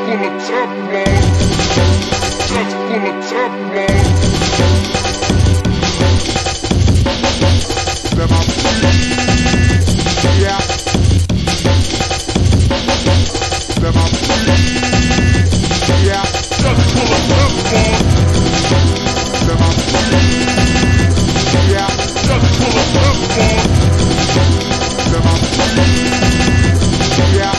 full of teflon. Just full of teflon. Let my feet, yeah. Let my feet, yeah. Just full of teflon. Let my feet, yeah. Just full of teflon. Let my feet, yeah.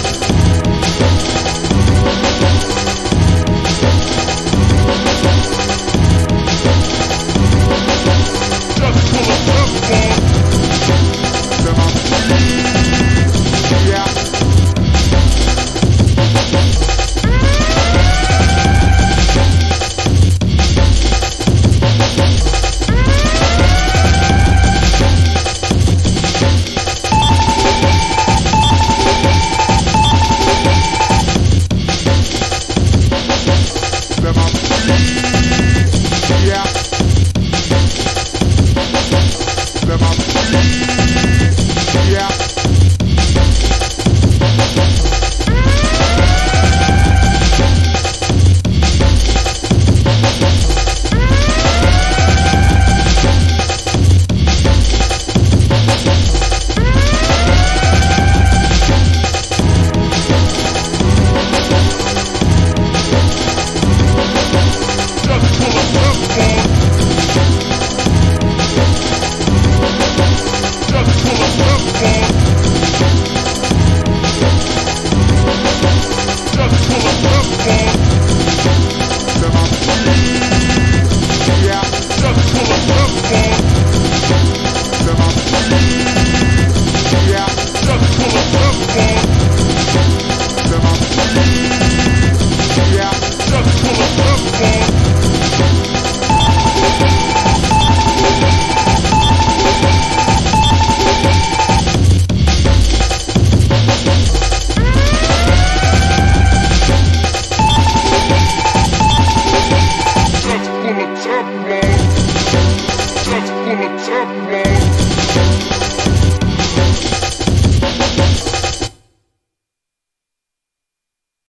Just full of teflon.